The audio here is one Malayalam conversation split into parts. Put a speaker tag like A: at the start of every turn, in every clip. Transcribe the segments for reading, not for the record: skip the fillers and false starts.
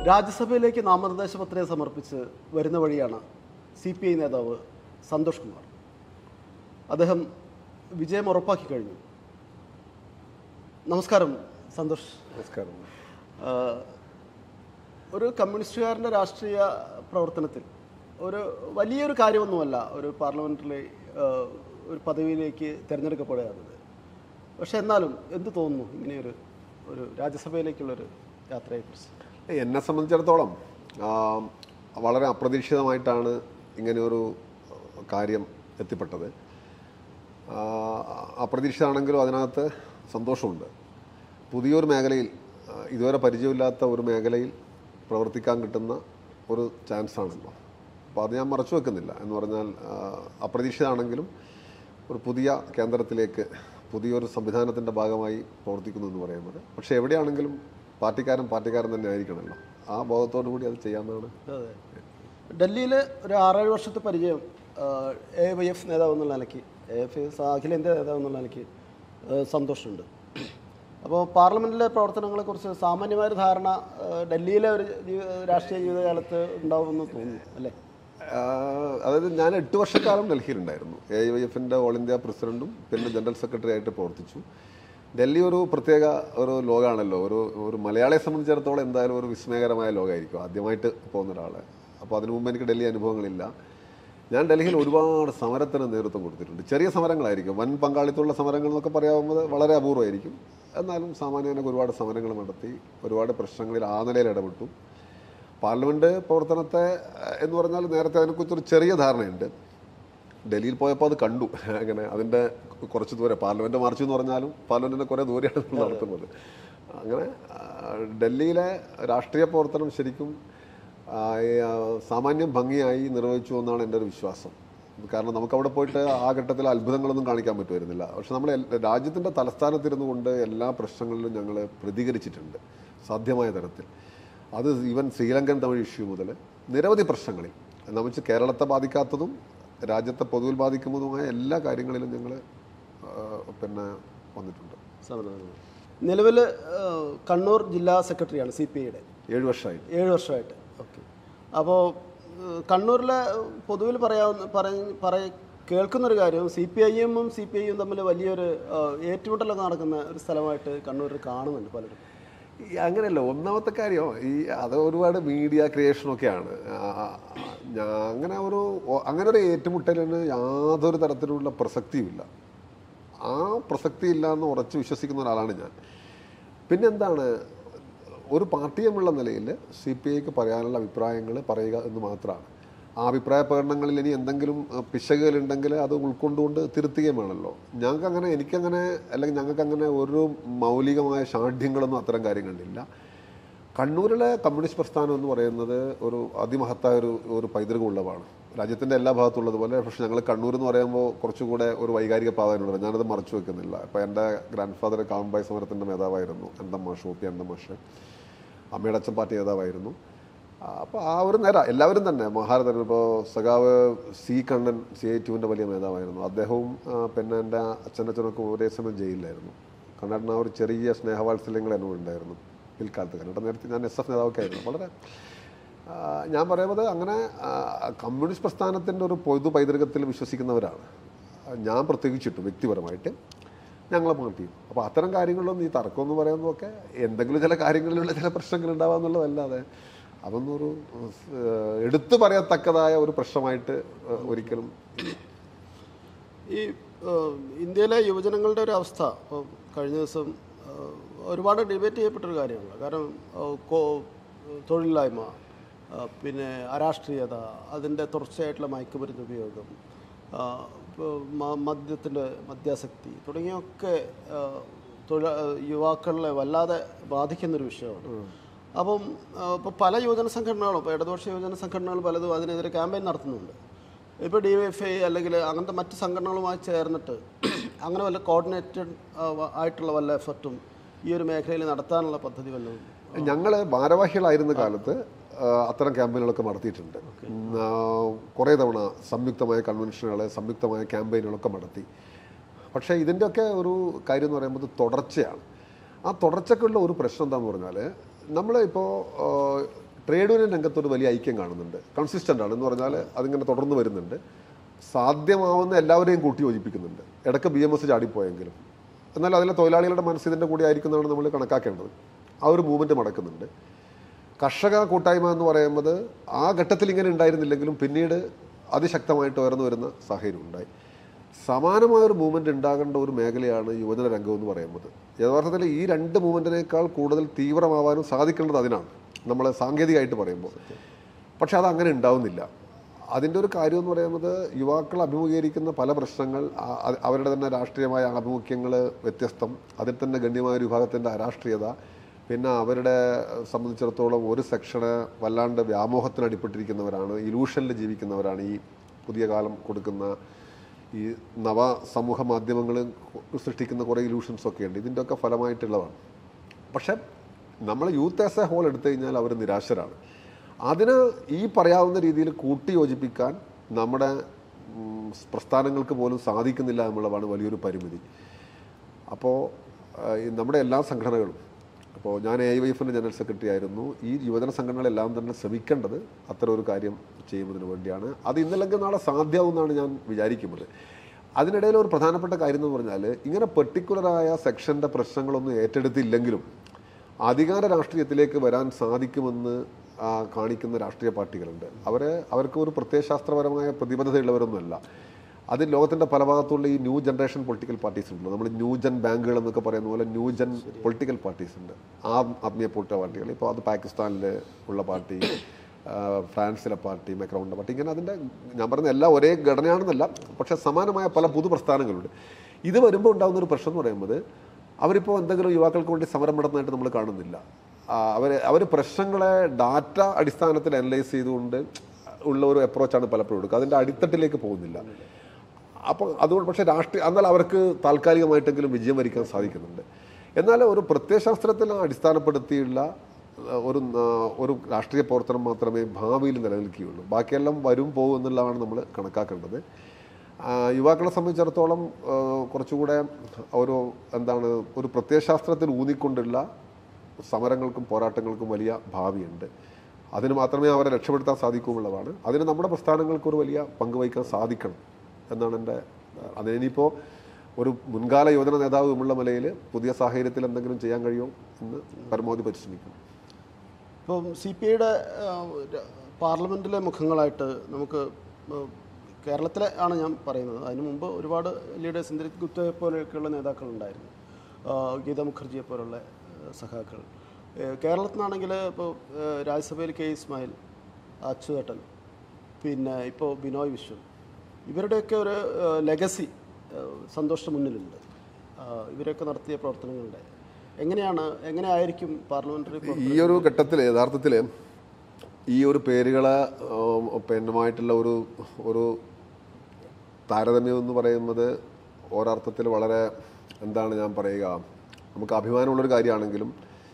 A: രാജ്യസഭയിലേക്ക് നാമനിർദ്ദേശ പത്രിക സമർപ്പിച്ച് വരുന്ന വഴിയാണ് CPI നേതാവ് സന്തോഷ് കുമാർ. അദ്ദേഹം വിജയം ഉറപ്പാക്കി കഴിഞ്ഞു. നമസ്കാരം സന്തോഷ്.
B: നമസ്കാരം.
A: ഒരു കമ്മ്യൂണിസ്റ്റുകാരൻ്റെ രാഷ്ട്രീയ പ്രവർത്തനത്തിൽ ഒരു വലിയൊരു കാര്യമൊന്നുമല്ല ഒരു പാർലമെൻറ്റിലെ ഒരു പദവിയിലേക്ക് തിരഞ്ഞെടുക്കപ്പെടുകയാണത്. പക്ഷെ എന്നാലും എന്ത് തോന്നുന്നു ഇങ്ങനെയൊരു രാജ്യസഭയിലേക്കുള്ളൊരു യാത്രയെക്കുറിച്ച്?
B: എന്നെ സംബന്ധിച്ചിടത്തോളം വളരെ അപ്രതീക്ഷിതമായിട്ടാണ് ഇങ്ങനെയൊരു കാര്യം എത്തിപ്പെട്ടത്. അപ്രതീക്ഷിതമാണെങ്കിലും അതിനകത്ത് സന്തോഷമുണ്ട്. പുതിയൊരു മേഖലയിൽ, ഇതുവരെ പരിചയമില്ലാത്ത ഒരു മേഖലയിൽ പ്രവർത്തിക്കാൻ കിട്ടുന്ന ഒരു ചാൻസാണല്ലോ. അപ്പോൾ അത് ഞാൻ മറച്ചു വെക്കുന്നില്ല. എന്ന് പറഞ്ഞാൽ അപ്രതീക്ഷിതമാണെങ്കിലും ഒരു പുതിയ കേന്ദ്രത്തിലേക്ക്, പുതിയൊരു സംവിധാനത്തിൻ്റെ ഭാഗമായി പ്രവർത്തിക്കുന്നു എന്ന് പറയുന്നത്. പക്ഷേ എവിടെയാണെങ്കിലും പാർട്ടിക്കാരൻ തന്നെ ആയിരിക്കണമല്ലോ. ആ ബോധത്തോടു കൂടി അത് ചെയ്യാമെന്നാണ്.
A: അതെ, ഡൽഹിയിൽ ഒരു 6-7 വർഷത്തെ പരിചയം AYF നേതാവ് എന്നുള്ള നിലയ്ക്ക്, അഖിലേന്ത്യാ നേതാവ് എന്നുള്ള നിലയ്ക്ക് സന്തോഷമുണ്ട്. അപ്പോൾ പാർലമെൻറ്റിലെ പ്രവർത്തനങ്ങളെക്കുറിച്ച് സാമാന്യമായൊരു ധാരണ ഡൽഹിയിലെ ഒരു രാഷ്ട്രീയ ജീവിതകാലത്ത് ഉണ്ടാവുമെന്ന് തോന്നുന്നു അല്ലേ?
B: അതായത് ഞാൻ 8 വർഷക്കാലം ഡൽഹിയിലുണ്ടായിരുന്നു. AYFൻ്റെ ഓൾ ഇന്ത്യ പ്രസിഡൻറ്റും പിന്നെ ജനറൽ സെക്രട്ടറി ആയിട്ട് പ്രവർത്തിച്ചു. ഡൽഹി ഒരു പ്രത്യേക ഒരു ലോകമാണല്ലോ. ഒരു മലയാളിയെ സംബന്ധിച്ചിടത്തോളം എന്തായാലും ഒരു വിസ്മയകരമായ ലോകമായിരിക്കും ആദ്യമായിട്ട് പോകുന്ന ഒരാൾ. അപ്പോൾ അതിനു മുമ്പ് എനിക്ക് ഡൽഹി അനുഭവങ്ങളില്ല. ഞാൻ ഡൽഹിയിൽ ഒരുപാട് സമരത്തിന് നേതൃത്വം കൊടുത്തിട്ടുണ്ട്. ചെറിയ സമരങ്ങളായിരിക്കും, വൻ പങ്കാളിത്തമുള്ള സമരങ്ങൾ എന്നൊക്കെ പറയാവുന്നത് വളരെ അപൂർവമായിരിക്കും. എന്നാലും സാമാന്യനൊക്കെ ഒരുപാട് സമരങ്ങൾ നടത്തി, ഒരുപാട് പ്രശ്നങ്ങളിൽ ആ നിലയിൽ ഇടപെട്ടു. പാർലമെൻറ്റ് പ്രവർത്തനത്തെ എന്ന് പറഞ്ഞാൽ നേരത്തെ അതിനെക്കുറിച്ചൊരു ചെറിയ ധാരണയുണ്ട്. ഡൽഹിയിൽ പോയപ്പോൾ അത് കണ്ടു. അങ്ങനെ അതിൻ്റെ കുറച്ച് ദൂരെ പാർലമെൻറ്റ് മാർച്ച് എന്ന് പറഞ്ഞാലും പാർലമെൻറ്റിൻ്റെ കുറേ ദൂരെയാണ് നടത്തുന്നത്. അങ്ങനെ ഡൽഹിയിലെ രാഷ്ട്രീയ പ്രവർത്തനം ശരിക്കും സാമാന്യം ഭംഗിയായി നിർവഹിച്ചു എന്നാണ് എൻ്റെ ഒരു വിശ്വാസം. കാരണം നമുക്കവിടെ പോയിട്ട് ആ ഘട്ടത്തിൽ അത്ഭുതങ്ങളൊന്നും കാണിക്കാൻ പറ്റുമായിരുന്നില്ല. പക്ഷെ നമ്മൾ രാജ്യത്തിൻ്റെ തലസ്ഥാനത്തിരുന്നു കൊണ്ട് എല്ലാ പ്രശ്നങ്ങളിലും ഞങ്ങൾ പ്രതികരിച്ചിട്ടുണ്ട് സാധ്യമായ തരത്തിൽ. അത് ഈവൻ ശ്രീലങ്കൻ തമിഴ് ഇഷ്യൂ മുതൽ നിരവധി പ്രശ്നങ്ങളിൽ നമുക്ക് കേരളത്തെ ബാധിക്കാത്തതും രാജ്യത്തെ പൊതുവിൽ ബാധിക്കുന്നതുമായ എല്ലാ കാര്യങ്ങളിലും ഞങ്ങൾ പിന്നെ വന്നിട്ടുണ്ട്.
A: നിലവിൽ കണ്ണൂർ ജില്ലാ സെക്രട്ടറിയാണ് CPIയുടെ.
B: 7 വർഷമായിട്ട്.
A: ഓക്കെ. അപ്പോൾ കണ്ണൂരിലെ പൊതുവിൽ കേൾക്കുന്നൊരു കാര്യം CPIയും CPIയും തമ്മിൽ വലിയൊരു ഏറ്റുമുട്ടലൊക്കെ നടക്കുന്ന ഒരു സ്ഥലമായിട്ട് കണ്ണൂരിൽ കാണുന്നുണ്ട് പലരും.
B: അങ്ങനെയല്ല. ഒന്നാമത്തെ കാര്യം അത് ഒരുപാട് മീഡിയ ക്രിയേഷനൊക്കെയാണ്. അങ്ങനെ ഒരു ഏറ്റുമുട്ടലിന് യാതൊരു തരത്തിലുള്ള പ്രസക്തിയുമില്ല. ആ പ്രസക്തി ഇല്ല എന്ന് ഉറച്ച് വിശ്വസിക്കുന്ന ഒരാളാണ് ഞാൻ. പിന്നെന്താണ്, ഒരു പാർട്ടി എന്നുള്ള നിലയിൽ CPIക്ക് പറയാനുള്ള അഭിപ്രായങ്ങൾ പറയുക എന്ന് മാത്രമാണ്. ആ അഭിപ്രായ പ്രകടനങ്ങളിൽ ഇനി എന്തെങ്കിലും പിശകുകളുണ്ടെങ്കിൽ അത് ഉൾക്കൊണ്ടുകൊണ്ട് തിരുത്തുകയും വേണമല്ലോ. എനിക്കങ്ങനെ അല്ലെങ്കിൽ ഞങ്ങൾക്കങ്ങനെ ഒരു മൗലികമായ ഷാഠ്യങ്ങളൊന്നും അത്തരം കാര്യങ്ങളിലില്ല. കണ്ണൂരിലെ കമ്മ്യൂണിസ്റ്റ് പ്രസ്ഥാനം എന്ന് പറയുന്നത് ഒരു അതിമഹത്തായ ഒരു പൈതൃകമുള്ളതാണ്. രാജ്യത്തിൻ്റെ എല്ലാ ഭാഗത്തുള്ളതുപോലെ. പക്ഷേ ഞങ്ങൾ കണ്ണൂർ എന്ന് പറയുമ്പോൾ കുറച്ചുകൂടെ ഒരു വൈകാരിക പ്രാധാന്യമുണ്ട്. ഞാനത് മറച്ചു വെക്കുന്നില്ല. ഇപ്പോൾ എൻ്റെ ഗ്രാൻഡ് ഫാദർ കാവുംബായ് സമരത്തിൻ്റെ നേതാവായിരുന്നു അന്തമാഷ്, OP അന്തമാഷ്. അമ്മയുടെ അച്ഛൻ പാർട്ടി നേതാവായിരുന്നു. അപ്പോൾ ആ ഒരു നേരം എല്ലാവരും തന്നെ മഹാരഥൻ. ഇപ്പോൾ സഖാവ് C കണ്ണൻ CI2വിൻ്റെ വലിയ നേതാവായിരുന്നു. അദ്ദേഹവും പിന്നെ എൻ്റെ അച്ഛനൊക്കെ ഒരേ സമയം ജയിലിലായിരുന്നു. കണ്ണേട്ടൻ ആ ഒരു ചെറിയ സ്നേഹവാത്സല്യങ്ങൾ എന്നോട് ഉണ്ടായിരുന്നു പിൽക്കാലത്ത്. കണ്ണേട്ടൻ നേരത്തെ ഞാൻ SF നേതാവൊക്കെ ആയിരുന്നു. വളരെ ഞാൻ പറയുന്നത് അങ്ങനെ കമ്മ്യൂണിസ്റ്റ് പ്രസ്ഥാനത്തിൻ്റെ ഒരു പൊതു പൈതൃകത്തിൽ വിശ്വസിക്കുന്നവരാണ് ഞാൻ പ്രത്യേകിച്ചിട്ടും വ്യക്തിപരമായിട്ട് ഞങ്ങളെ പാർട്ടിയും. അപ്പോൾ അത്തരം കാര്യങ്ങളിലൊന്നും ഈ തർക്കം എന്ന് പറയുന്നതൊക്കെ എന്തെങ്കിലും ചില കാര്യങ്ങളിലുള്ള ചില പ്രശ്നങ്ങൾ ഉണ്ടാവാന്നുള്ളതല്ലാതെ അതൊന്നും ഒരു എടുത്തു പറയത്തക്കതായ ഒരു പ്രശ്നമായിട്ട് ഒരിക്കലും.
A: ഈ ഇന്ത്യയിലെ യുവജനങ്ങളുടെ ഒരു അവസ്ഥ ഇപ്പോൾ കഴിഞ്ഞ ദിവസം ഒരുപാട് ഡിബേറ്റ് ചെയ്യപ്പെട്ടൊരു കാര്യമാണ്. കാരണം തൊഴിലില്ലായ്മ, പിന്നെ അരാഷ്ട്രീയത, അതിൻ്റെ തുടർച്ചയായിട്ടുള്ള മയക്കുമരുന്ന് ഉപയോഗം, മദ്യാസക്തി തുടങ്ങിയൊക്കെ യുവാക്കളെ വല്ലാതെ ബാധിക്കുന്നൊരു വിഷയമാണ്. അപ്പം ഇപ്പോൾ പല യുവജന സംഘടനകളും, ഇപ്പോൾ ഇടതുപക്ഷ യുവജന സംഘടനകൾ പലതും അതിനെതിരെ ക്യാമ്പയിൻ നടത്തുന്നുണ്ട്. ഇപ്പോൾ DYFI അല്ലെങ്കിൽ അങ്ങനത്തെ മറ്റ് സംഘടനകളുമായി ചേർന്നിട്ട് അങ്ങനെ വല്ല കോർഡിനേറ്റഡ് ആയിട്ടുള്ള വല്ല എഫർട്ടും ഈ ഒരു മേഖലയിൽ നടത്താനുള്ള പദ്ധതി വല്ലതും?
B: ഞങ്ങൾ ഭാരവാഹികളായിരുന്ന കാലത്ത് അത്തരം ക്യാമ്പയിനുകളൊക്കെ നടത്തിയിട്ടുണ്ട്. കുറേ തവണ സംയുക്തമായ കൺവെൻഷനുകൾ, സംയുക്തമായ ക്യാമ്പയിനുകളൊക്കെ നടത്തി. പക്ഷേ ഇതിൻ്റെയൊക്കെ ഒരു കാര്യം എന്ന് പറയുമ്പോൾ തുടർച്ചയാണ്. ആ തുടർച്ചയ്ക്കുള്ള ഒരു പ്രശ്നം എന്താണെന്ന് പറഞ്ഞാൽ, നമ്മൾ ഇപ്പോൾ ട്രേഡ് യൂണിയൻ രംഗത്തൊരു വലിയ ഐക്യം കാണുന്നുണ്ട്. കൺസിസ്റ്റൻ്റ് ആണ് എന്ന് പറഞ്ഞാൽ അതിങ്ങനെ തുടർന്ന് വരുന്നുണ്ട്. സാധ്യമാവുന്ന എല്ലാവരെയും കൂട്ടി യോജിപ്പിക്കുന്നുണ്ട്. ഇടയ്ക്ക് BMS ചാടിപ്പോയെങ്കിലും എന്നാൽ അതിലെ തൊഴിലാളികളുടെ മനസ്സിതിൻ്റെ കൂടെ ആയിരിക്കുന്നതാണ് നമ്മൾ കണക്കാക്കേണ്ടത്. ആ ഒരു മൂവ്മെൻറ്റ് നടക്കുന്നുണ്ട്. കർഷക കൂട്ടായ്മ എന്ന് പറയുന്നത് ആ ഘട്ടത്തിൽ ഇങ്ങനെ ഉണ്ടായിരുന്നില്ലെങ്കിലും പിന്നീട് അതിശക്തമായിട്ട് ഉയർന്നു വരുന്ന സാഹചര്യം ഉണ്ടായി. സമാനമായൊരു മൂവ്മെൻറ്റ് ഉണ്ടാകേണ്ട ഒരു മേഖലയാണ് യുവജന രംഗം എന്ന് പറയുന്നത്. യഥാർത്ഥത്തിൽ ഈ രണ്ട് മൂവ്മെൻറ്റിനേക്കാൾ കൂടുതൽ തീവ്രമാവാനും സാധിക്കേണ്ടത് അതിനാണ്, നമ്മൾ സാങ്കേതികമായിട്ട് പറയുമ്പോൾ. പക്ഷെ അതങ്ങനെ ഉണ്ടാവുന്നില്ല. അതിൻ്റെ ഒരു കാര്യം എന്ന് പറയുന്നത് യുവാക്കൾ അഭിമുഖീകരിക്കുന്ന പല പ്രശ്നങ്ങൾ, അവരുടെ തന്നെ രാഷ്ട്രീയമായ ആഭിമുഖ്യങ്ങൾ വ്യത്യസ്തം, അതിൽ തന്നെ ഗണ്യമായ ഒരു വിഭാഗത്തിൻ്റെ അരാഷ്ട്രീയത, പിന്നെ അവരുടെ സംബന്ധിച്ചിടത്തോളം ഒരു സെക്ഷന് വല്ലാണ്ട് വ്യാമോഹത്തിന് അടിപ്പെട്ടിരിക്കുന്നവരാണ്, ഇലൂഷനിൽ ജീവിക്കുന്നവരാണ്. ഈ പുതിയ കാലം കൊടുക്കുന്ന ഈ നവ സമൂഹ മാധ്യമങ്ങൾ സൃഷ്ടിക്കുന്ന കുറേ ഇലൂഷൻസൊക്കെ ഉണ്ട്. ഇതിൻ്റെയൊക്കെ ഫലമായിട്ടുള്ളതാണ്. പക്ഷെ നമ്മൾ യൂത്ത് ആസ് എ ഹോൾ എടുത്തു കഴിഞ്ഞാൽ അവർ നിരാശരാണ്. അതിന് ഈ പറയാവുന്ന രീതിയിൽ കൂട്ടി യോജിപ്പിക്കാൻ നമ്മുടെ പ്രസ്ഥാനങ്ങൾക്ക് പോലും സാധിക്കുന്നില്ല എന്നുള്ളതാണ് വലിയൊരു പരിമിതി. അപ്പോൾ നമ്മുടെ എല്ലാ സംഘടനകളും, അപ്പോൾ ഞാൻ AIYFൻ്റെ ജനറൽ സെക്രട്ടറി ആയിരുന്നു, ഈ യുവജന സംഘടനകളെല്ലാം തന്നെ ശ്രമിക്കേണ്ടത് അത്തരം ഒരു കാര്യം ചെയ്യുന്നതിന് വേണ്ടിയാണ്. അത് ഇന്നല്ലെങ്കിൽ നാളെ സാധ്യമാവുമെന്നാണ് ഞാൻ വിചാരിക്കുന്നത്. അതിനിടയിൽ ഒരു പ്രധാനപ്പെട്ട കാര്യം എന്ന് പറഞ്ഞാൽ, ഇങ്ങനെ പെർട്ടിക്കുലറായ സെക്ഷൻ്റെ പ്രശ്നങ്ങളൊന്നും ഏറ്റെടുത്തില്ലെങ്കിലും അധികാര രാഷ്ട്രീയത്തിലേക്ക് വരാൻ സാധിക്കുമെന്ന് കാണിക്കുന്ന രാഷ്ട്രീയ പാർട്ടികളുണ്ട്. അവർക്ക് ഒരു പ്രത്യയശാസ്ത്രപരമായ പ്രതിബദ്ധതയുള്ളവരൊന്നുമല്ല. അത് ലോകത്തിൻ്റെ പല ഭാഗത്തുള്ള ഈ ന്യൂ ജനറേഷൻ പൊളിറ്റിക്കൽ പാർട്ടീസ് ഉണ്ട്. നമ്മൾ ന്യൂജൻ ബാങ്കുകൾ എന്നൊക്കെ പറയുന്ന പോലെ ന്യൂജൻ പൊളിറ്റിക്കൽ പാർട്ടീസ് ഉണ്ട്. ആത്മീയ പൊളിറ്റിക്കൽ പാർട്ടികൾ. ഇപ്പോൾ അത് പാകിസ്ഥാനിൽ ഉള്ള പാർട്ടി, ഫ്രാൻസിലെ പാർട്ടി, മെക്രോണിൻ്റെ പാർട്ടി, ഇങ്ങനെ അതിൻ്റെ ഞാൻ പറയുന്ന എല്ലാം ഒരേ ഘടനയാണെന്നല്ല, പക്ഷേ സമാനമായ പല പുതുപ്രസ്ഥാനങ്ങളുണ്ട്. ഇത് വരുമ്പോൾ ഉണ്ടാകുന്നൊരു പ്രശ്നം എന്ന് പറയുന്നത്, അവരിപ്പോൾ എന്തെങ്കിലും യുവാക്കൾക്ക് വേണ്ടി സമരം നടത്തുന്നതായിട്ട് നമ്മൾ കാണുന്നില്ല. അവർ പ്രശ്നങ്ങളെ ഡാറ്റ അടിസ്ഥാനത്തിൽ അനലൈസ് ചെയ്തുകൊണ്ട് ഉള്ള ഒരു അപ്രോച്ചാണ് പലപ്പോഴും എടുക്കുക. അതിൻ്റെ അടിത്തട്ടിലേക്ക് പോകുന്നില്ല. അപ്പോൾ അതുകൊണ്ട് പക്ഷേ എന്നാൽ അവർക്ക് താൽക്കാലികമായിട്ടെങ്കിലും വിജയം വരിക്കാൻ സാധിക്കുന്നുണ്ട്. എന്നാൽ ഒരു പ്രത്യയശാസ്ത്രത്തിൽ അടിസ്ഥാനപ്പെടുത്തിയുള്ള ഒരു രാഷ്ട്രീയ പ്രവർത്തനം മാത്രമേ ഭാവിയിൽ നിലനിൽക്കുകയുള്ളൂ. ബാക്കിയെല്ലാം വരും പോകും എന്നുള്ളതാണ് നമ്മൾ കണക്കാക്കേണ്ടത്. യുവാക്കളെ സംബന്ധിച്ചിടത്തോളം കുറച്ചുകൂടെ ഒരു പ്രത്യയശാസ്ത്രത്തിൽ ഊന്നിക്കൊണ്ടുള്ള സമരങ്ങൾക്കും പോരാട്ടങ്ങൾക്കും വലിയ ഭാവിയുണ്ട്. അതിന് മാത്രമേ അവരെ രക്ഷപ്പെടുത്താൻ സാധിക്കുമുള്ളതാണ്. അതിന് നമ്മുടെ പ്രസ്ഥാനങ്ങൾക്കൊരു വലിയ പങ്ക് വഹിക്കാൻ സാധിക്കണം എന്നാണ് എൻ്റെ. അതിനിപ്പോൾ ഒരു മുൻകാല യുവജന നേതാവ് എന്നുള്ള നിലയിൽ പുതിയ സാഹചര്യത്തിൽ എന്തെങ്കിലും ചെയ്യാൻ കഴിയുമോ എന്ന് പരമാവധി പരിശ്രമിക്കും.
A: ഇപ്പം CPIയുടെ പാർലമെൻറ്റിലെ മുഖങ്ങളായിട്ട് നമുക്ക് കേരളത്തിലെ ആണ് ഞാൻ പറയുന്നത്. അതിനു മുമ്പ് ഒരുപാട് ലീഡേഴ്സ്, ഇന്ദ്രജിത് ഗുപ്തയെ പോലെയൊക്കെയുള്ള നേതാക്കളുണ്ടായിരുന്നു, ഗീത മുഖർജിയെ പോലുള്ള സഖാക്കൾ. കേരളത്തിൽ നിന്നാണെങ്കിൽ ഇപ്പോൾ രാജ്യസഭയിൽ K. ഇസ്മായിൽ, അച്യുതേട്ടൻ, പിന്നെ ഇപ്പോൾ ബിനോയ് വിശ്വം, ഇവരുടെയൊക്കെ ഒരു ലെഗസി സന്തോഷത്തിന് മുന്നിലുണ്ട്. ഇവരൊക്കെ നടത്തിയ പ്രവർത്തനങ്ങളുടെ എങ്ങനെയായിരിക്കും പാർലമെൻ്ററി
B: ഈ ഒരു ഘട്ടത്തിൽ യഥാർത്ഥത്തിൽ ഈ ഒരു പേരുകളെ പെണ്ണുമായിട്ടുള്ള ഒരു താരതമ്യം എന്ന് പറയുന്നത് ഒരർത്ഥത്തിൽ വളരെ ഞാൻ പറയുക, നമുക്ക് അഭിമാനമുള്ളൊരു കാര്യമാണെങ്കിലും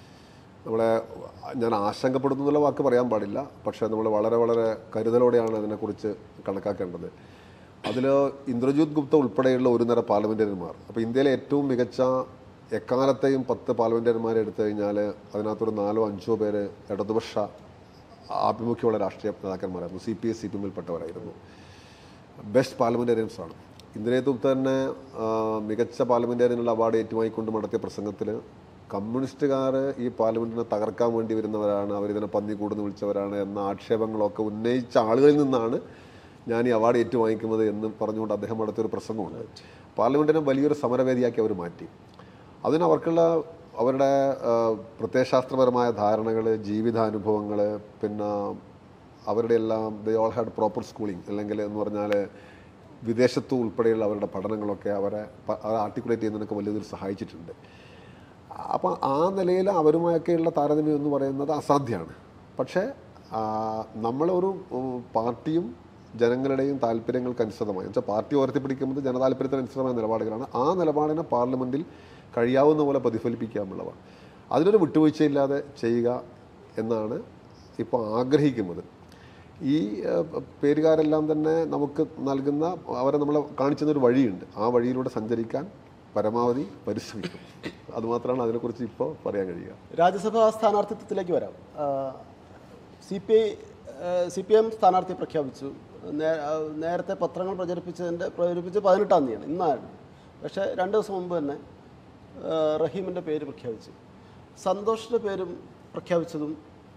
B: ഞാൻ ആശങ്കപ്പെടുന്നുള്ള വാക്ക് പറയാൻ പാടില്ല. പക്ഷേ നമ്മൾ വളരെ വളരെ കരുതലോടെയാണ് അതിനെക്കുറിച്ച് കണക്കാക്കേണ്ടത്. അതിൽ ഇന്ദ്രജിത് ഗുപ്ത ഉൾപ്പെടെയുള്ള ഒരു നിര പാർലമെൻറ്ററിയന്മാർ, അപ്പോൾ ഇന്ത്യയിലെ ഏറ്റവും മികച്ച എക്കാലത്തെയും 10 പാർലമെൻറ്ററിയന്മാരെ എടുത്തു കഴിഞ്ഞാൽ അതിനകത്തൊരു 4-5 പേര് ഇടതുപക്ഷ ആഭിമുഖ്യമുള്ള രാഷ്ട്രീയ നേതാക്കന്മാരായിരുന്നു. CPI CPM-ൽപ്പെട്ടവരായിരുന്നു. ബെസ്റ്റ് പാർലമെൻറ്റേറിയൻസാണ്. ഇന്ദ്രജിത് ഗുപ്ത തന്നെ മികച്ച പാർലമെൻറ്റേറിയനുള്ള അവാർഡ് ഏറ്റുവാങ്ങിക്കൊണ്ട് നടത്തിയ പ്രസംഗത്തിൽ കമ്മ്യൂണിസ്റ്റുകാർ ഈ പാർലമെൻറ്റിനെ തകർക്കാൻ വേണ്ടി വരുന്നവരാണ്, അവരിതിനെ പന്നിക്കൂടെന്ന് വിളിച്ചവരാണ് എന്ന ആക്ഷേപങ്ങളൊക്കെ ഉന്നയിച്ച ആളുകളിൽ നിന്നാണ് ഞാൻ ഈ അവാർഡ് ഏറ്റുവാങ്ങിക്കുന്നത് എന്ന് പറഞ്ഞുകൊണ്ട് അദ്ദേഹം നടത്തിയൊരു പ്രസംഗമുണ്ട്. പാർലമെൻറ്റിനെ വലിയൊരു സമരവേദിയാക്കി അവർ മാറ്റി. അതിനവർക്കുള്ള അവരുടെ പ്രത്യയശാസ്ത്രപരമായ ധാരണകൾ, ജീവിതാനുഭവങ്ങൾ, പിന്നെ അവരുടെ എല്ലാം they all had proper schooling, അല്ലെങ്കിൽ എന്ന് പറഞ്ഞാൽ വിദേശത്തു ഉൾപ്പെടെയുള്ള അവരുടെ പഠനങ്ങളൊക്കെ അവരെ ആർട്ടിക്കുലേറ്റ് ചെയ്യുന്നതിനൊക്കെ വലിയൊരു സഹായിച്ചിട്ടുണ്ട്. അപ്പോൾ ആ നിലയിൽ അവരുമായൊക്കെയുള്ള താരതമ്യം എന്ന് പറയുന്നത് അസാധ്യമാണ്. പക്ഷേ നമ്മളൊരു പാർട്ടിയും ജനങ്ങളുടെയും താല്പര്യങ്ങൾക്കനുസൃതമായി, വെച്ചാൽ പാർട്ടി ഉയർത്തിപ്പിടിക്കുന്നത് ജനതാല്പര്യത്തിനനുസൃതമായ നിലപാടുകളാണ്. ആ നിലപാടിനെ പാർലമെൻറ്റിൽ കഴിയാവുന്ന പോലെ പ്രതിഫലിപ്പിക്കുക എന്നുള്ളതാണ്. അതിനൊരു വിട്ടുവീഴ്ചയില്ലാതെ ചെയ്യുക എന്നാണ് ഇപ്പോൾ ആഗ്രഹിക്കുന്നത്. ഈ പേരുകാരെല്ലാം തന്നെ നമുക്ക് നൽകുന്ന, അവരെ നമ്മളെ കാണിച്ചൊരു വഴിയുണ്ട്. ആ വഴിയിലൂടെ സഞ്ചരിക്കാൻ പരമാവധി പരിശ്രമിക്കും. അതുമാത്രമാണ് അതിനെക്കുറിച്ച് ഇപ്പോൾ പറയാൻ കഴിയുക.
A: രാജ്യസഭാ സ്ഥാനാർത്ഥിത്വത്തിലേക്ക് വരാം. CPM സ്ഥാനാർത്ഥിയെ പ്രഖ്യാപിച്ചു. നേരത്തെ പത്രങ്ങൾ പ്രചരിപ്പിച്ച് 18-ാം തീയതിയാണ്, ഇന്നാണ്. പക്ഷേ 2 ദിവസം മുമ്പ് തന്നെ റഹീമിൻ്റെ പേര് പ്രഖ്യാപിച്ചു. സന്തോഷിൻ്റെ പേരും പ്രഖ്യാപിച്ചതും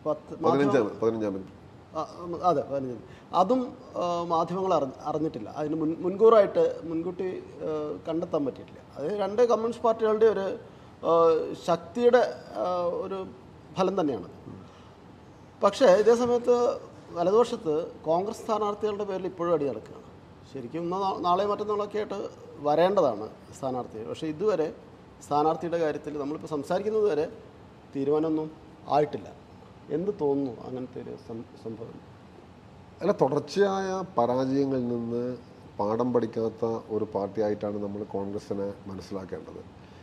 B: 15
A: അതെ 15. അതും മാധ്യമങ്ങൾ അറിഞ്ഞിട്ടില്ല. അതിന് മുൻകൂട്ടി കണ്ടെത്താൻ പറ്റിയിട്ടില്ല. അത് 2 കമ്മ്യൂണിസ്റ്റ് പാർട്ടികളുടെ ഒരു ശക്തിയുടെ ഒരു ഫലം തന്നെയാണ്. പക്ഷേ ഇതേ സമയത്ത് വലതുപക്ഷത്ത് കോൺഗ്രസ് സ്ഥാനാർത്ഥികളുടെ പേരിൽ ഇപ്പോഴും അടി നടക്കുകയാണ്. ശരിക്കും നാളെ മറ്റന്നാളൊക്കെ ആയിട്ട് വരേണ്ടതാണ് സ്ഥാനാർത്ഥി. പക്ഷേ ഇതുവരെ സ്ഥാനാർത്ഥിയുടെ കാര്യത്തിൽ നമ്മളിപ്പോൾ സംസാരിക്കുന്നത് വരെ തീരുമാനമൊന്നും ആയിട്ടില്ല. എന്ത് തോന്നുന്നു അങ്ങനത്തെ ഒരു സംഭവം?
B: അല്ല, തുടർച്ചയായ പരാജയങ്ങളിൽ നിന്ന് പാഠം പഠിക്കാത്ത ഒരു പാർട്ടിയായിട്ടാണ് നമ്മൾ കോൺഗ്രസിനെ മനസ്സിലാക്കേണ്ടത്.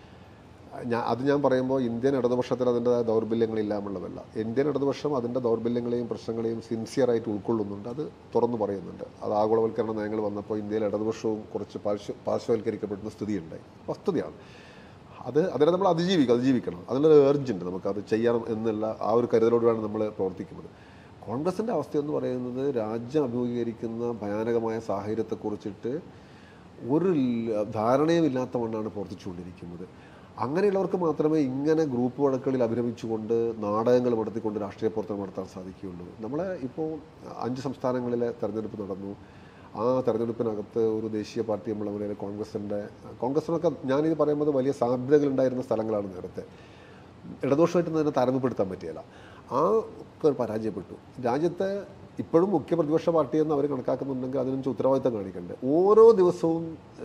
B: ഞാൻ പറയുമ്പോൾ ഇന്ത്യൻ ഇടതുപക്ഷത്തിന് അതിൻ്റെതായ ദൗർബല്യങ്ങളില്ല എന്നുള്ളതല്ല. ഇന്ത്യൻ ഇടതുപക്ഷം അതിൻ്റെ ദൗർബല്യങ്ങളെയും പ്രശ്നങ്ങളെയും സിൻസിയറായിട്ട് ഉൾക്കൊള്ളുന്നുണ്ട്, അത് തുറന്നു പറയുന്നുണ്ട്. അത് ആഗോളവൽക്കരണ നയങ്ങൾ വന്നപ്പോൾ ഇന്ത്യയിലെ ഇടതുപക്ഷവും കുറച്ച് പാർശ്വവൽക്കരിക്കപ്പെടുന്ന സ്ഥിതിയുണ്ടായി, വസ്തുതയാണ്. അതിനെ നമ്മൾ അതിജീവിക്കണം. അതിനൊരു ഏർജുണ്ട്, നമുക്കത് ചെയ്യണം എന്നുള്ള ആ ഒരു കരുതലോടെയാണ് നമ്മൾ പ്രവർത്തിക്കുന്നത്. കോൺഗ്രസിൻ്റെ അവസ്ഥയെന്ന് പറയുന്നത് രാജ്യം അഭിമുഖീകരിക്കുന്ന ഭയാനകമായ സാഹചര്യത്തെക്കുറിച്ചിട്ട് ഒരു ധാരണയും ഇല്ലാത്ത മണ്ണാണ് പ്രവർത്തിച്ചുകൊണ്ടിരിക്കുന്നത്. അങ്ങനെയുള്ളവർക്ക് മാത്രമേ ഇങ്ങനെ ഗ്രൂപ്പ് വഴക്കുകളിൽ അഭിരമിച്ചുകൊണ്ട് നാടകങ്ങൾ നടത്തിക്കൊണ്ട് രാഷ്ട്രീയ പ്രവർത്തനം നടത്താൻ സാധിക്കുകയുള്ളൂ. നമ്മളെ ഇപ്പോൾ 5 സംസ്ഥാനങ്ങളിലെ തെരഞ്ഞെടുപ്പ് നടന്നു. ആ തെരഞ്ഞെടുപ്പിനകത്ത് ഒരു ദേശീയ പാർട്ടി നമ്മളെ പോലെ കോൺഗ്രസിനൊക്കെ ഞാനിത് പറയുന്നത് വലിയ സാധ്യതകളുണ്ടായിരുന്ന സ്ഥലങ്ങളാണ്. നേരത്തെ ഇടതുപക്ഷമായിട്ട് തന്നെ താരതമ്യപ്പെടുത്താൻ പറ്റിയല്ല. പരാജയപ്പെട്ടു. രാജ്യത്തെ ഇപ്പോഴും മുഖ്യ പ്രതിപക്ഷ പാർട്ടിയെന്ന് അവർ കണക്കാക്കുന്നുണ്ടെങ്കിൽ അതിനനുസരിച്ച് ഉത്തരവാദിത്തം കാണിക്കേണ്ടത്. ഓരോ ദിവസവും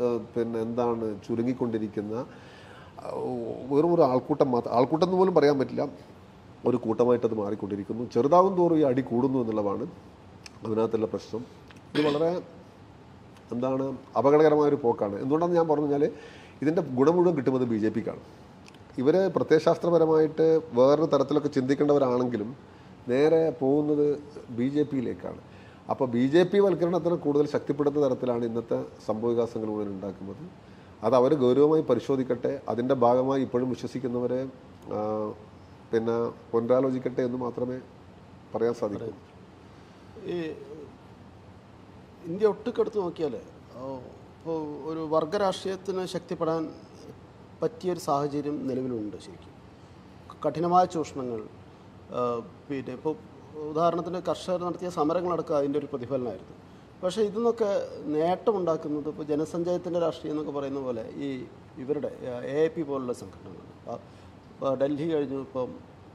B: ചുരുങ്ങിക്കൊണ്ടിരിക്കുന്ന വെറും ഒരു ആൾക്കൂട്ടം എന്ന് പോലും പറയാൻ പറ്റില്ല, ഒരു കൂട്ടമായിട്ടത് മാറിക്കൊണ്ടിരിക്കുന്നു. ചെറുതാവും തോറും ഈ അടി കൂടുന്നു എന്നുള്ളതാണ് അതിനകത്തുള്ള പ്രശ്നം. ഇത് വളരെ അപകടകരമായൊരു പോക്കാണ്. എന്തുകൊണ്ടാണെന്ന് ഞാൻ പറഞ്ഞു കഴിഞ്ഞാൽ ഇതിൻ്റെ ഗുണം മുഴുവൻ കിട്ടുന്നത് BJPക്കാണ്. ഇവർ പ്രത്യയശാസ്ത്രപരമായിട്ട് വേറൊരു തരത്തിലൊക്കെ ചിന്തിക്കേണ്ടവരാണെങ്കിലും നേരെ പോകുന്നത് BJPയിലേക്കാണ്. അപ്പോൾ BJP വൽക്കരണത്തിന് കൂടുതൽ ശക്തിപ്പെടുത്തുന്ന തരത്തിലാണ് ഇന്നത്തെ സംഭവവികാസങ്ങൾ മുഴുവൻ ഉണ്ടാക്കുന്നത്. അത് അവർ ഗൗരവമായി പരിശോധിക്കട്ടെ. അതിൻ്റെ ഭാഗമായി ഇപ്പോഴും വിശ്വസിക്കുന്നവരെ പുനരാലോചിക്കട്ടെ എന്ന് മാത്രമേ പറയാൻ സാധിക്കൂ.
A: ഈ ഇന്ത്യ ഒട്ടുക്കെടുത്ത് നോക്കിയാൽ ഇപ്പോൾ ഒരു വർഗരാഷ്ട്രീയത്തിന് ശക്തിപ്പെടാൻ പറ്റിയൊരു സാഹചര്യം നിലവിലുണ്ട്. ശരിക്കും കഠിനമായ ചൂഷണങ്ങൾ, പിന്നെ ഇപ്പോൾ ഉദാഹരണത്തിന് കർഷകർ നടത്തിയ സമരങ്ങളടക്കം അതിൻ്റെ ഒരു പ്രതിഫലനമായിരുന്നു. പക്ഷേ ഇതിന്നൊക്കെ നേട്ടമുണ്ടാക്കുന്നത് ഇപ്പോൾ ജനസഞ്ചയത്തിൻ്റെ രാഷ്ട്രീയം എന്നൊക്കെ പറയുന്ന പോലെ ഇവരുടെ AIP പോലുള്ള സംഘടനകൾ. ഡൽഹി കഴിഞ്ഞു, ഇപ്പം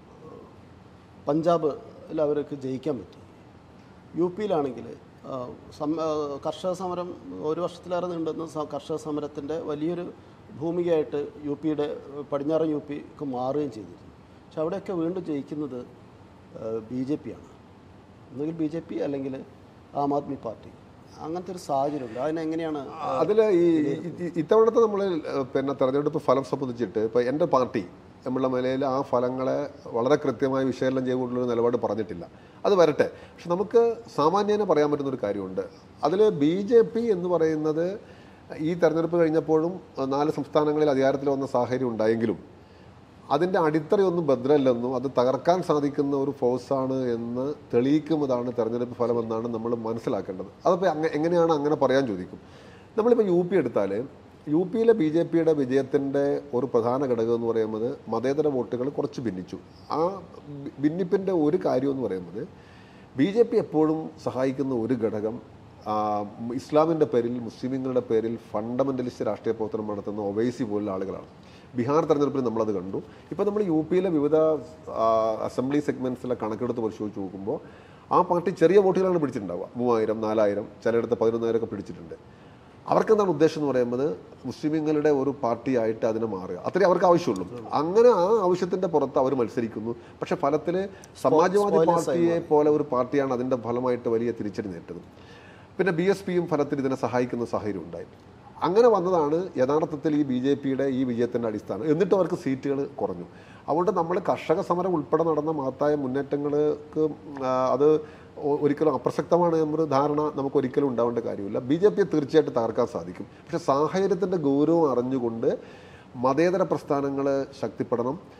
A: പഞ്ചാബിൽ അവർക്ക് ജയിക്കാൻ പറ്റി. UPയിലാണെങ്കിൽ കർഷക സമരം 1 വർഷത്തിലേറെ നീണ്ടുന്ന കർഷക സമരത്തിൻ്റെ വലിയൊരു ഭൂമികയായിട്ട് UPയുടെ പടിഞ്ഞാറൻ UPക്ക് മാറുകയും ചെയ്തിരുന്നു. പക്ഷെ അവിടെയൊക്കെ വീണ്ടും ജയിക്കുന്നത് BJPയാണ്. ഒന്നുകിൽ BJP അല്ലെങ്കിൽ ആം ആദ്മി പാർട്ടി. അങ്ങനത്തെ ഒരു സാഹചര്യമുണ്ട്. അതിനെങ്ങനെയാണ്
B: അതിൽ ഇത്തവണത്തെ നമ്മൾ തെരഞ്ഞെടുപ്പ് ഫലം സംബന്ധിച്ചിട്ട് ഇപ്പോൾ എൻ്റെ പാർട്ടി എന്നുള്ള നിലയിൽ ആ ഫലങ്ങളെ വളരെ കൃത്യമായി വിശകലനം ചെയ്തുകൊണ്ടുള്ളൊരു നിലപാട് പറഞ്ഞിട്ടില്ല. അത് വരട്ടെ. പക്ഷെ നമുക്ക് സാമാന്യേന പറയാൻ പറ്റുന്നൊരു കാര്യമുണ്ട്. അതിൽ BJP എന്ന് പറയുന്നത് ഈ തെരഞ്ഞെടുപ്പ് കഴിഞ്ഞപ്പോഴും 4 സംസ്ഥാനങ്ങളിൽ അധികാരത്തിൽ വന്ന സാഹചര്യം ഉണ്ടായെങ്കിലും അതിൻ്റെ അടിത്തറയൊന്നും ഭദ്രമല്ലെന്നും അത് തകർക്കാൻ സാധിക്കുന്ന ഒരു ഫോഴ്സാണ് എന്ന് തെളിയിക്കുന്നതാണ് തെരഞ്ഞെടുപ്പ് ഫലമെന്നാണ് നമ്മൾ മനസ്സിലാക്കേണ്ടത്. അതിപ്പോൾ എങ്ങനെയാണ് അങ്ങനെ പറയാൻ ചോദിക്കും. നമ്മളിപ്പോൾ UP എടുത്താൽ UPയിലെ BJPയുടെ വിജയത്തിൻ്റെ ഒരു പ്രധാന ഘടകം എന്ന് പറയുന്നത് മതേതര വോട്ടുകൾ കുറച്ച് ഭിന്നിച്ചു. ആ ഭിന്നിപ്പിൻ്റെ ഒരു കാര്യം എന്ന് പറയുന്നത് BJP എപ്പോഴും സഹായിക്കുന്ന ഒരു ഘടകം ഇസ്ലാമിൻ്റെ പേരിൽ, മുസ്ലിങ്ങളുടെ പേരിൽ ഫണ്ടമെൻ്റലിസ്റ്റ് രാഷ്ട്രീയ പ്രവർത്തനം നടത്തുന്ന ഒവൈസി പോലുള്ള ആളുകളാണ്. ബീഹാർ തെരഞ്ഞെടുപ്പിൽ നമ്മളത് കണ്ടു. ഇപ്പോൾ നമ്മൾ UPയിലെ വിവിധ അസംബ്ലി സെഗ്മെൻറ്റ്സിലെ കണക്കെടുത്ത് പരിശോധിച്ച് നോക്കുമ്പോൾ ആ പാർട്ടി ചെറിയ വോട്ടുകളാണ് പിടിച്ചിട്ടുണ്ടാവുക. 3000, 4000, ചിലയിടത്ത് 11,000 ഒക്കെ പിടിച്ചിട്ടുണ്ട്. അവർക്കെന്താണ് ഉദ്ദേശം എന്ന് പറയുന്നത് മുസ്ലിങ്ങളുടെ ഒരു പാർട്ടിയായിട്ട് അതിനെ മാറുക, അത്രേ അവർക്ക് ആവശ്യമുള്ളൂ. അങ്ങനെ ആ ആവശ്യത്തിൻ്റെ പുറത്ത് അവർ മത്സരിക്കുന്നു. പക്ഷേ ഫലത്തിൽ സമാജ്വാദി പാർട്ടിയെ പോലെ ഒരു പാർട്ടിയാണ് അതിൻ്റെ ഫലമായിട്ട് വലിയ തിരിച്ചടി നേരിട്ടത്. പിന്നെ BSPയും ഫലത്തിൽ ഇതിനെ സഹായിക്കുന്ന സാഹചര്യം ഉണ്ടായി. അങ്ങനെ വന്നതാണ് യഥാർത്ഥത്തിൽ ഈ BJPയുടെ ഈ വിജയത്തിൻ്റെ അടിസ്ഥാനം. എന്നിട്ട് അവർക്ക് സീറ്റുകൾ കുറഞ്ഞു. അതുകൊണ്ട് നമ്മൾ കർഷക സമരം ഉൾപ്പെടെ നടന്ന മഹത്തായ മുന്നേറ്റങ്ങൾക്ക് അത് ഒരിക്കലും അപ്രസക്തമാണ് എന്നൊരു ധാരണ നമുക്ക് ഒരിക്കലും ഉണ്ടാവേണ്ട കാര്യമില്ല. BJPയെ തീർച്ചയായിട്ടും തകർക്കാൻ സാധിക്കും. പക്ഷേ സാഹചര്യത്തിൻ്റെ ഗൗരവം അറിഞ്ഞുകൊണ്ട് മതേതര പ്രസ്ഥാനങ്ങൾ ശക്തിപ്പെടണം.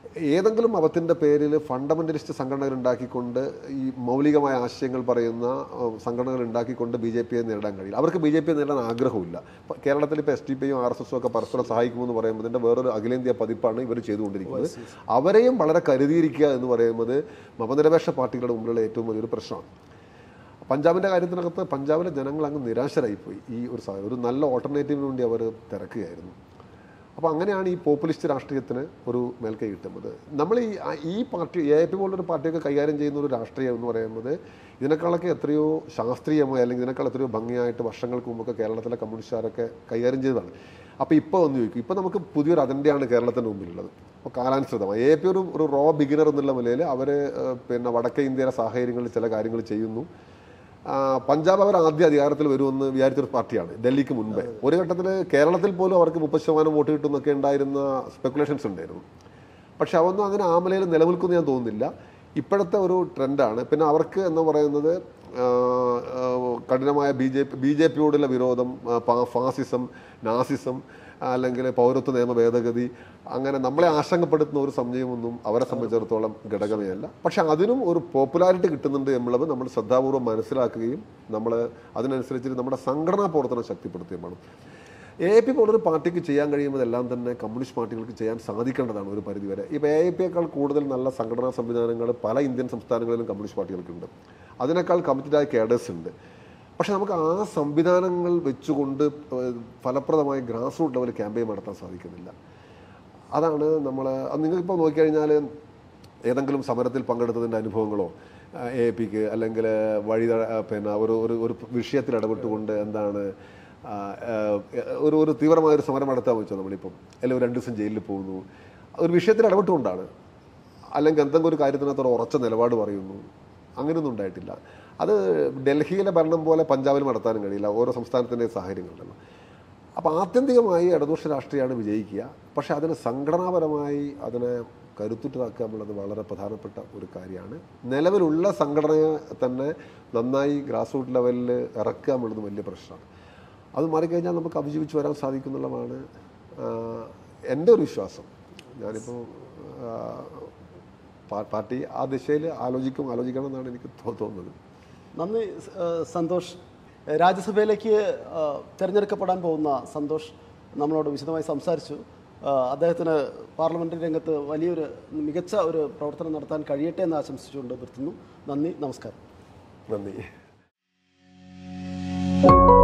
B: ഏതെങ്കിലും മതത്തിൻ്റെ പേരിൽ ഫണ്ടമെൻ്റലിസ്റ്റ് സംഘടനകൾ ഉണ്ടാക്കിക്കൊണ്ട് ഈ മൗലികമായ ആശയങ്ങൾ പറയുന്ന സംഘടനകൾ ഉണ്ടാക്കിക്കൊണ്ട് BJPയെ നേരിടാൻ കഴിയില്ല. അവർക്ക് BJPയെ നേരിടാൻ ആഗ്രഹമില്ല. കേരളത്തിൽ ഇപ്പോൾ SDPയും RSSും ഒക്കെ പരസ്പരം സഹായിക്കുമെന്ന് പറയുമ്പോൾ ഇതിൻ്റെ വേറൊരു അഖിലേന്ത്യാ പതിപ്പാണ് ഇവർ ചെയ്തുകൊണ്ടിരിക്കുന്നത്. അവരെയും വളരെ കരുതിയിരിക്കുക എന്ന് പറയുന്നത് മതനിരപേക്ഷ പാർട്ടികളുടെ മുമ്പിലുള്ള ഏറ്റവും വലിയൊരു പ്രശ്നമാണ്. പഞ്ചാബിൻ്റെ കാര്യത്തിനകത്ത് പഞ്ചാബിലെ ജനങ്ങൾ അങ്ങ് നിരാശരായിപ്പോയി. ഈ ഒരു നല്ല ഓൾട്ടർനേറ്റീവിന് വേണ്ടി അവർ തിരക്കുകയായിരുന്നു. അപ്പോൾ അങ്ങനെയാണ് ഈ പോപ്പുലിസ്റ്റ് രാഷ്ട്രീയത്തിന് ഒരു മേൽക്കൈ കിട്ടുന്നത്. നമ്മൾ ഈ പാർട്ടി AIP പോലൊരു പാർട്ടിയൊക്കെ കൈകാര്യം ചെയ്യുന്ന ഒരു രാഷ്ട്രീയം എന്ന് പറയുന്നത് ഇതിനേക്കാളൊക്കെ എത്രയോ ശാസ്ത്രീയമായി അല്ലെങ്കിൽ ഇതിനേക്കാൾ എത്രയോ ഭംഗിയായിട്ട് വർഷങ്ങൾക്ക് മുമ്പൊക്കെ കേരളത്തിലെ കമ്മ്യൂണിസ്റ്റുകാരൊക്കെ കൈകാര്യം ചെയ്തതാണ്. അപ്പോൾ ഇപ്പോൾ ഒന്ന് ചോദിക്കും, ഇപ്പോൾ നമുക്ക് പുതിയൊരു അജണ്ടയാണ് കേരളത്തിൻ്റെ മുമ്പിലുള്ളത്. അപ്പോൾ കാലാനുസൃതമായി AIP ഒരു റോ ബിഗിനർ എന്നുള്ള നിലയിൽ അവർ പിന്നെ വടക്കേ ഇന്ത്യയിലെ സാഹചര്യങ്ങളിൽ ചില കാര്യങ്ങൾ ചെയ്യുന്നു. പഞ്ചാബ് അവർ ആദ്യ അധികാരത്തിൽ വരുമെന്ന് വിചാരിച്ചൊരു പാർട്ടിയാണ് ഡൽഹിക്ക് മുൻപേ. ഒരു ഘട്ടത്തിൽ കേരളത്തിൽ പോലും അവർക്ക് 30% വോട്ട് കിട്ടുമെന്നൊക്കെ ഉണ്ടായിരുന്ന സ്പെക്കുലേഷൻസ് ഉണ്ടായിരുന്നു. പക്ഷെ അതൊന്നും അങ്ങനെ ആമലയിൽ നിലനിൽക്കുമെന്ന് ഞാൻ തോന്നുന്നില്ല. ഇപ്പോഴത്തെ ഒരു ട്രെൻഡാണ്. പിന്നെ അവർക്ക് എന്ന് പറയുന്നത് കഠിനമായ BJPയോടുള്ള വിരോധം, ഫാസിസം, നാസിസം, അല്ലെങ്കിൽ പൗരത്വ നിയമ ഭേദഗതി, അങ്ങനെ നമ്മളെ ആശങ്കപ്പെടുത്തുന്ന ഒരു സംശയമൊന്നും അവരെ സംബന്ധിച്ചിടത്തോളം ഘടകമേ അല്ല. പക്ഷെ അതിനും ഒരു പോപ്പുലാരിറ്റി കിട്ടുന്നുണ്ട് എന്നുള്ളത് നമ്മൾ ശ്രദ്ധാപൂർവ്വം മനസ്സിലാക്കുകയും നമ്മൾ അതിനനുസരിച്ച് നമ്മുടെ സംഘടനാ പ്രവർത്തനം ശക്തിപ്പെടുത്തുകയും വേണം. AIP പോലൊരു പാർട്ടിക്ക് ചെയ്യാൻ കഴിയുന്നതെല്ലാം തന്നെ കമ്മ്യൂണിസ്റ്റ് പാർട്ടികൾക്ക് ചെയ്യാൻ സാധിക്കേണ്ടതാണ് ഒരു പരിധിവരെ. ഇപ്പോൾ AIPയേക്കാൾ കൂടുതൽ നല്ല സംഘടനാ സംവിധാനങ്ങൾ പല ഇന്ത്യൻ സംസ്ഥാനങ്ങളിലും കമ്മ്യൂണിസ്റ്റ് പാർട്ടികൾക്കുണ്ട്. അതിനേക്കാൾ കമ്മിറ്റഡായ കേഡേഴ്സ് ഉണ്ട്. പക്ഷെ നമുക്ക് ആ സംവിധാനങ്ങൾ വെച്ചുകൊണ്ട് ഫലപ്രദമായി ഗ്രാസ് റൂട്ട് ലെവൽ ക്യാമ്പയിൻ നടത്താൻ സാധിക്കുന്നില്ല. അതാണ് നമ്മൾ നിങ്ങൾക്കിപ്പോൾ നോക്കിക്കഴിഞ്ഞാൽ ഏതെങ്കിലും സമരത്തിൽ പങ്കെടുത്തതിൻ്റെ അനുഭവങ്ങളോ AIPക്ക് അല്ലെങ്കിൽ പിന്നെ ഒരു വിഷയത്തിൽ ഇടപെട്ടുകൊണ്ട് എന്താണ് ഒരു തീവ്രമായൊരു സമരം നടത്താൻ വെച്ചോ നമ്മളിപ്പം, അല്ലെങ്കിൽ 2 ദിവസം ജയിലിൽ പോകുന്നു, ഒരു വിഷയത്തിൽ ഇടപെട്ടുകൊണ്ടാണ്, അല്ലെങ്കിൽ എന്തെങ്കിലും ഒരു കാര്യത്തിനകത്ത് ഉറച്ച നിലപാട് പറയുന്നു, അങ്ങനെയൊന്നും ഉണ്ടായിട്ടില്ല. അത് ഡൽഹിയിലെ ഭരണം പോലെ പഞ്ചാബിൽ നടത്താനും കഴിയില്ല. ഓരോ സംസ്ഥാനത്തിൻ്റെ സാഹചര്യങ്ങളുണ്ടല്ലോ. അപ്പോൾ ആത്യന്തികമായി ഇടതുപക്ഷ രാഷ്ട്രീയമാണ് വിജയിക്കുക. പക്ഷേ അതിന് സംഘടനാപരമായി അതിനെ കരുത്തുറ്റതാക്കുക എന്നുള്ളത് വളരെ പ്രധാനപ്പെട്ട ഒരു കാര്യമാണ്. നിലവിലുള്ള സംഘടനയെ തന്നെ നന്നായി ഗ്രാസ് റൂട്ട് ലെവലിൽ ഇറക്കുക എന്നുള്ളത് വലിയ പ്രശ്നമാണ്. അത് മാറിക്കഴിഞ്ഞാൽ നമുക്ക് അതിജീവിച്ച് വരാൻ സാധിക്കുന്നുള്ളതാണ് എൻ്റെ ഒരു വിശ്വാസം. ഞാനിപ്പോൾ പാർട്ടി ആ ദിശയിൽ ആലോചിക്കണം എന്നാണ് എനിക്ക് തോന്നുന്നത്.
A: നന്ദി സന്തോഷ്. രാജ്യസഭയിലേക്ക് തിരഞ്ഞെടുക്കപ്പെടാൻ പോകുന്ന സന്തോഷ് നമ്മളോട് വിശദമായി സംസാരിച്ചു. അദ്ദേഹത്തിന് പാർലമെൻ്ററി രംഗത്ത് വലിയൊരു മികച്ച ഒരു പ്രവർത്തനം നടത്താൻ കഴിയട്ടെ എന്ന് ആശംസിച്ചുകൊണ്ട് നിർത്തുന്നു. നന്ദി, നമസ്കാരം.
B: നന്ദി.